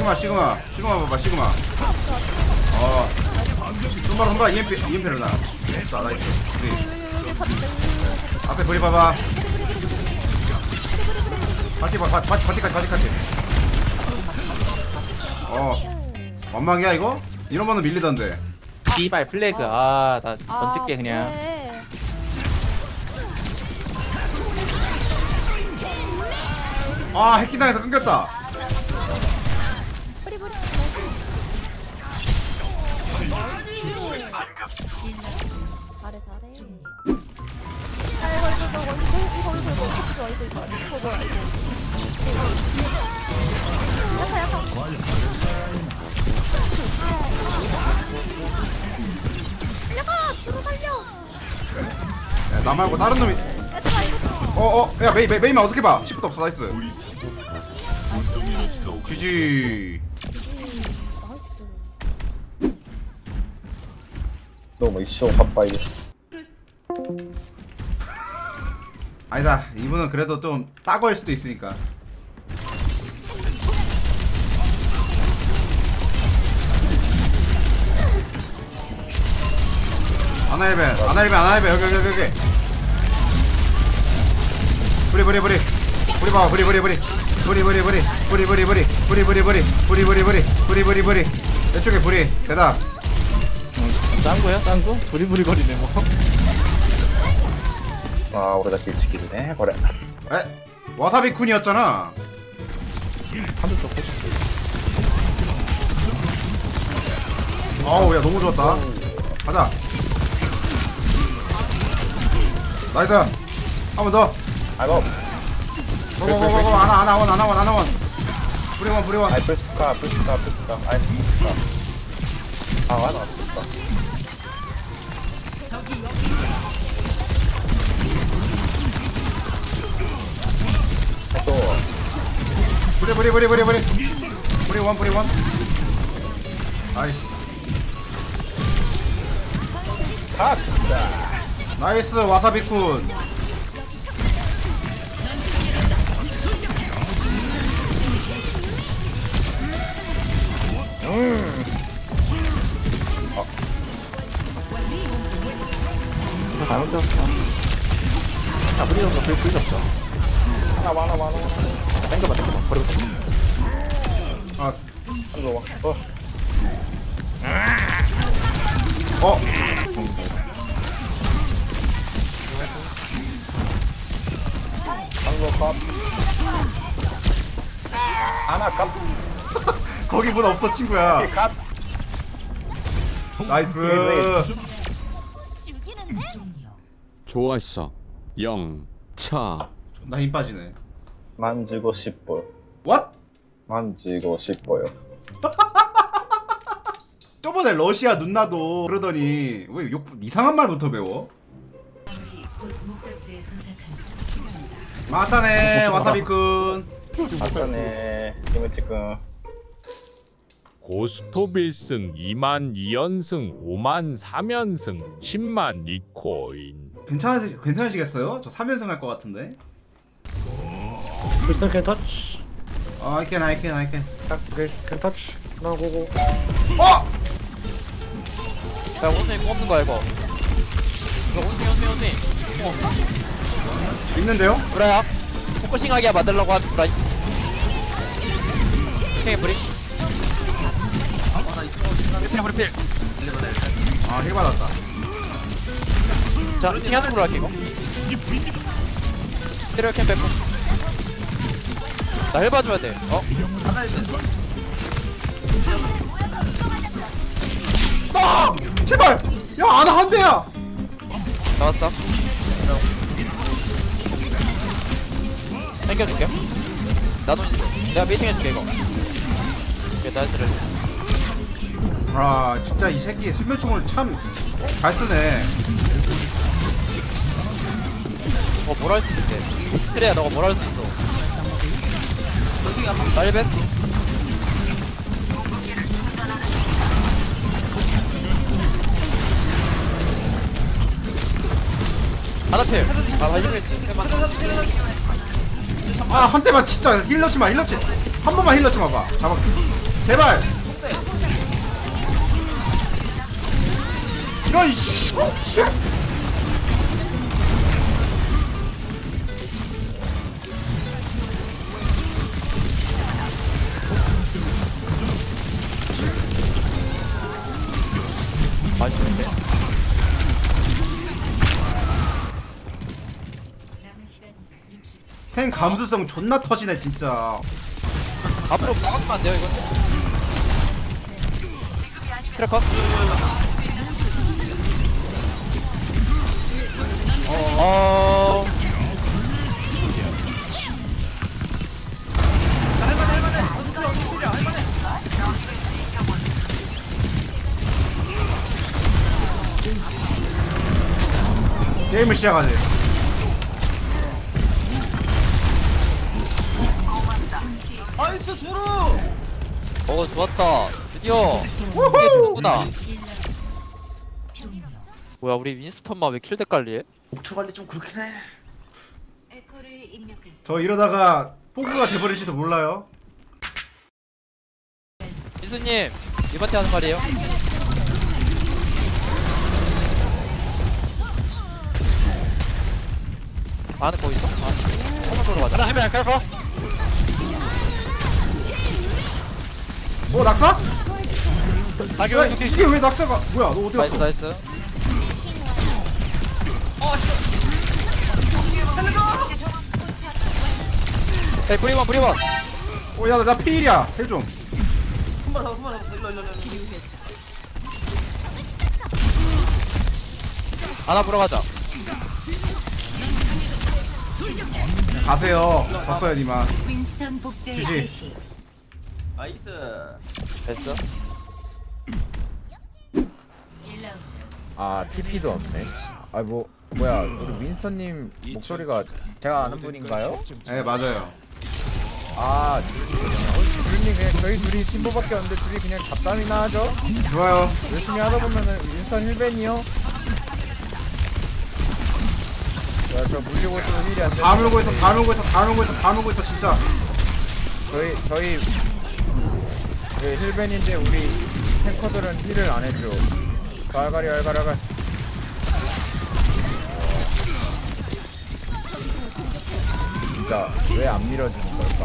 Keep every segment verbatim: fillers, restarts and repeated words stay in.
시그마 시그마 시그마 봐봐 시그마. 어 손바로 손바로 이엠피 이엠피를 나. 자 나이스. 브리. 앞에 브리 봐봐. 바티 바 바티 바티까지 바티까지. 어 완막이야 이거? 이러면은 밀리던데. 씨발 플래그. 아나 던질게 그냥. 네. 아 해킹당해서 끊겼다. 뿌리 뿌리. 잘해 잘해. 아이고 이거 이거 이거 이거 이거 이거 이거 이거 이거 이거 이거 약간 약간. 달려가 주로 달려. 야, 나 말고 다른 놈이. 얘들아 이거 좀. 어어 야 메이 메이 메이만 어떻게 봐? 시프트 없어 나이스. 지지. 나이스. 너무 이쇼 바빠이. 아니다 이분은 그래도 좀 따거일 수도 있으니까. 아나일벤 아나일벤 아나일벤 여기 여기 여기 여기. 브리 브리 브리 브리 봐봐 브리 브리 브리 브리 브리 브리 브리 브리 브리 브리 브리 브리 브리 브리 브리 브리 브리 브리 내 쪽에 브리 대답. 짱구야 짱구? 부리부리거리네 뭐. 아 우리가 딜치기네 그래. 에? 와사비 쿤이었잖아. 한줄 더 꽂혔어. 아우 야 너무 좋았다. 가자. 나이스. 한 번 더. 아이고. 고고고고고 하나 하나 원 하나 원 하나 원. 브리원 브리원. 아이 플스카 플스카 플스카 아이 플스카. 아 하나 플스카. 또 브리 브리 브리 브리 브리. 브리원 브리원. 나이스. 갔다. 나이스 와사비 쿤. 음. 잘못 들었어. 자 부리는 거 불 불이 없어. 하나 많아 많아. 땡겨봐 땡겨봐 버리고 땡겨. 아. 이거 와. 어. 어. 한거 값. 하나 값. 거기 문 없어 친구야. 값. 나이스. 좋았어. 영차. 나 힘 빠지네. 만지고 싶어요. What? 만지고 싶어요. 저번에 러시아 누나도 그러더니 왜 욕 이상한 말부터 배워? 맞다네 와사비군. 맞다네. 김치군. 고스톱 일 승 이만 이 연승 오만 삼 연승 십만 리코인. 괜찮으시 괜찮으시겠어요? 저 삼 연승 할 것 같은데. Crystal can touch. 어, I can, I can, I can. can touch. 나 고고. 어! 야 원숭이 꼽는 거야 이거. 이거 원숭이 원숭이 원숭이. 어. 있는데요? 브라야. 포커싱하게 만들려고 한 브라이. 생의 브리. 필 브리 필. 아, 힐 받았다. 자, 층 한쪽으로 할게 이거. 테리어 캠 뺏고. 나 헬 봐줘야 돼. 어? 아! 제발! 야, 아나 한 대야! 나왔어. 챙겨줄게. 나도 있어. 내가 미팅 해줄게 이거. 오케이, 나이스를. 아, 진짜 이 새끼 수면총을 참 잘 쓰네. 어, 뭘 할 수 있게. 트레야, 너가 뭘 할 수 있어. 날벤? 하나필. 아, 마지막에 해만. 아, 한 대만 진짜 힐 넣지 마, 힐 넣지. 한 번만 힐 넣지 마봐. 잡아. 제발. 이런 이씨. 맛있는데? 탱 감수성 존나 터지네 진짜. 앞으로 나가면 안 돼요 이거? 트래커? 어... 게임을 시작하지. 나이스 주루. 어 좋았다 드디어 이게 누구구나. 뭐야 우리 윈스턴만 왜 킬대 깔리해? 목초 관리 좀 그렇긴 해. 저 이러다가 포그가 돼버릴지도 몰라요. 민수님 이번에 하는 말이에요. 아는 거 있어? 아, 한번 돌아가자. 하나 해봐, 칼퍼. 어 낙사? 자기 야, 이게 왜 낙사가? 뭐야 너 어디 나이스, 갔어? 나이스. 에이, 브리원, 브리원. 어야 나 피일이야. 힐 좀. 손만 잡아 손만 잡았어. 일로 일로 일로. 하나 보러 가자. 가세요. 봤어요 니마. 윈스턴 복제의 그지? 개시. 나이스. 됐어. 아 티피도 없네. 아 뭐 뭐야 우리 윈스턴님 목소리가 제가 아는 분인가요? 네 맞아요. 아 둘이 그냥 저희 둘이 친구밖에 없는데 둘이 그냥 잡담이나 하죠? 좋아요. 열심히 하다 보면은 윈스턴 힐벤이요. 야저 물리고 있어도 힐이 안 돼. 다 물고 있어 다 물고 있어 다 물고 있어 다 물고 있어 진짜. 저희 저희 그 힐벤인데 우리 탱커들은 힐을 안 해줘. 알가리 알가리 알가리. 진짜 왜 안 밀어주는 걸까?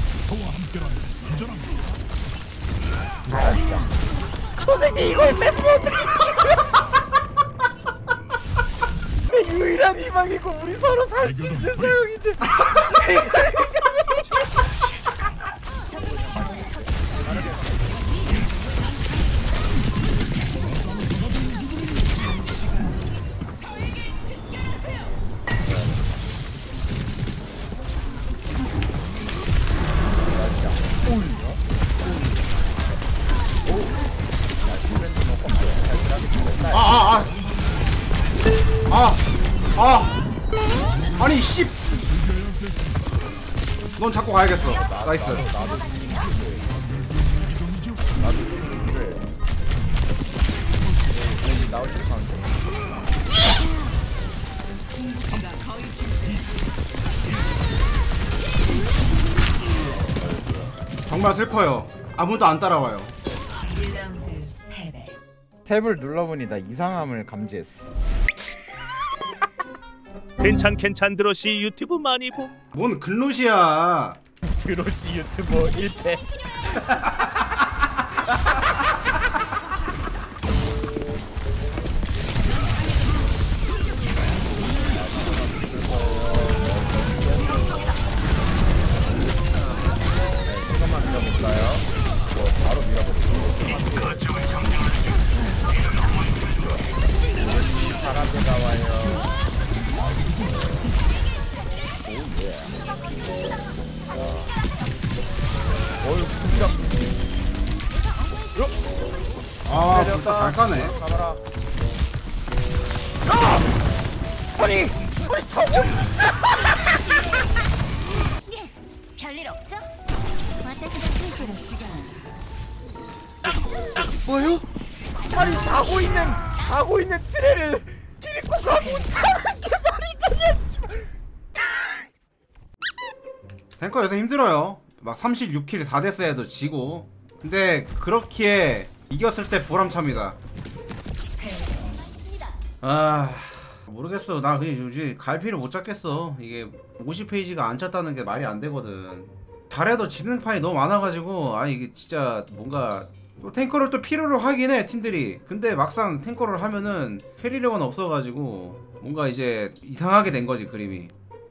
아 진짜. 선생님 이걸 뺏으면 어떡해? 내 유일한 희망이고 우리 서로 살 수 있는 사용인데. 아아아 아, 아, 아. 아니 씨. 넌 잡고 가야겠어. 나이스. 나도 그래. 여기 나올 때 가면 정말 슬퍼요. 아무도 안 따라와요. 일 라운드 패배. 탭을 눌러보니 나 이상함을 감지했어. 괜찮 괜찮 드로시 유튜브 많이 보. 뭔 글로시야. 드로시 유튜버 일 패. 잠깐만 밀어볼까요? 뭐 바로 밀어볼게요. 사람들 나와요. 어휴 진짜 아 진짜 잘 까네. 가봐라. 예, 별일 없죠? 뭐요? 아니 자고 있는 자고 있는 트레를 키리코가 못 참은 게 말이 되냐? 탱커 요새 힘들어요. 막 삼십육 킬 사 데스 해도 지고 근데 그렇기에 이겼을 때 보람찹니다. 아 모르겠어. 나 그냥 요즘 갈피를 못 잡겠어. 이게 오십 페이지가 안 찼다는 게 말이 안 되거든. 잘해도 지는 판이 너무 많아가지고 아 이게 진짜 뭔가 또 탱커를 또 필요로 하긴 해 팀들이. 근데 막상 탱커를 하면은 캐리력은 없어가지고 뭔가 이제 이상하게 된 거지 그림이.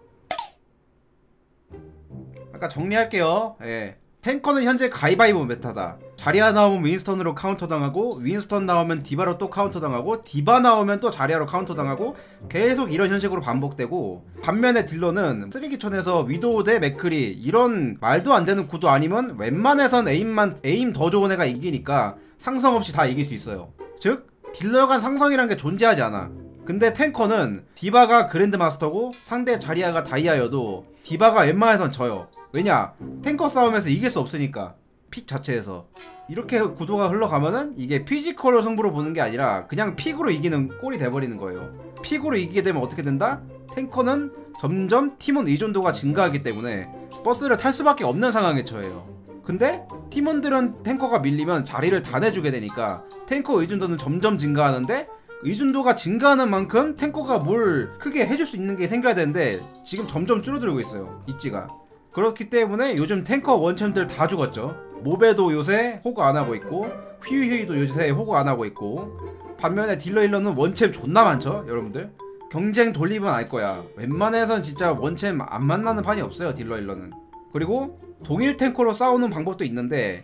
아까 정리할게요. 예. 탱커는 현재 가위바위보 메타다. 자리아 나오면 윈스턴으로 카운터 당하고 윈스턴 나오면 디바로 또 카운터 당하고 디바 나오면 또 자리아로 카운터 당하고 계속 이런 현식으로 반복되고, 반면에 딜러는 쓰레기촌에서 위도우 대 맥크리 이런 말도 안 되는 구도 아니면 웬만해선 에임만 에임 더 좋은 애가 이기니까 상성 없이 다 이길 수 있어요. 즉 딜러 간 상성이란 게 존재하지 않아. 근데 탱커는 디바가 그랜드마스터고 상대 자리아가 다이아여도 디바가 웬만해선 져요. 왜냐? 탱커 싸움에서 이길 수 없으니까. 픽 자체에서 이렇게 구도가 흘러가면은 이게 피지컬로 승부로 보는 게 아니라 그냥 픽으로 이기는 꼴이 돼버리는 거예요. 픽으로 이기게 되면 어떻게 된다? 탱커는 점점 팀원 의존도가 증가하기 때문에 버스를 탈 수밖에 없는 상황에 처해요. 근데 팀원들은 탱커가 밀리면 자리를 다 내주게 되니까 탱커 의존도는 점점 증가하는데, 의존도가 증가하는 만큼 탱커가 뭘 크게 해줄 수 있는 게 생겨야 되는데 지금 점점 줄어들고 있어요, 입지가. 그렇기 때문에 요즘 탱커 원챔들 다 죽었죠. 모베도 요새 호구 안 하고 있고 휘휘도 요새 호구 안 하고 있고, 반면에 딜러 힐러는 원챔 존나 많죠. 여러분들 경쟁 돌리면 알 거야. 웬만해선 진짜 원챔 안 만나는 판이 없어요, 딜러 힐러는. 그리고 동일 탱커로 싸우는 방법도 있는데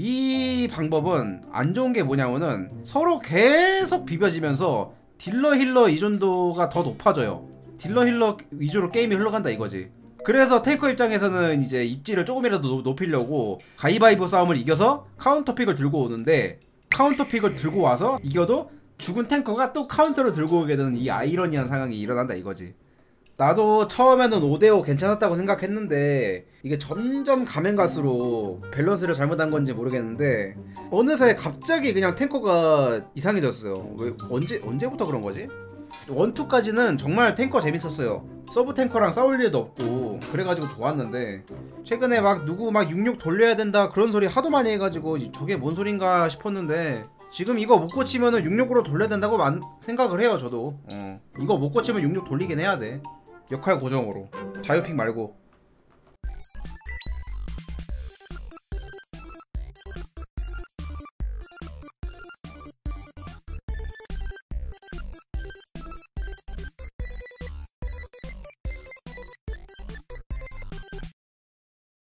이 방법은 안 좋은 게 뭐냐면은 서로 계속 비벼지면서 딜러 힐러 의존도가 더 높아져요. 딜러 힐러 위주로 게임이 흘러간다 이거지. 그래서 탱커 입장에서는 이제 입지를 조금이라도 높이려고 가위바위보 싸움을 이겨서 카운터픽을 들고 오는데, 카운터픽을 들고 와서 이겨도 죽은 탱커가 또 카운터를 들고 오게 되는 이 아이러니한 상황이 일어난다 이거지. 나도 처음에는 오 대 오 괜찮았다고 생각했는데 이게 점점 가면 갈수록 밸런스를 잘못한 건지 모르겠는데 어느새 갑자기 그냥 탱커가 이상해졌어요. 왜 언제 언제부터 그런 거지? 일, 이까지는 정말 탱커 재밌었어요. 서브 탱커랑 싸울 일도 없고 그래가지고 좋았는데 최근에 막 누구 막 육육 돌려야 된다 그런 소리 하도 많이 해가지고 저게 뭔 소린가 싶었는데 지금 이거 못 고치면은 육육으로 돌려야 된다고 만, 생각을 해요 저도. 어. 이거 못 고치면 육육 돌리긴 해야 돼. 역할 고정으로 자유픽 말고.